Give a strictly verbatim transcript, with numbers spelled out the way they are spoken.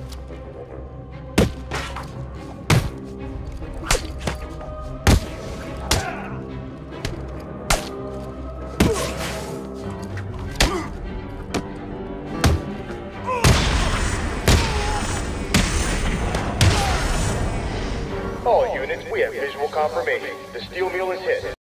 All units, we have visual confirmation. The steel mill is hit.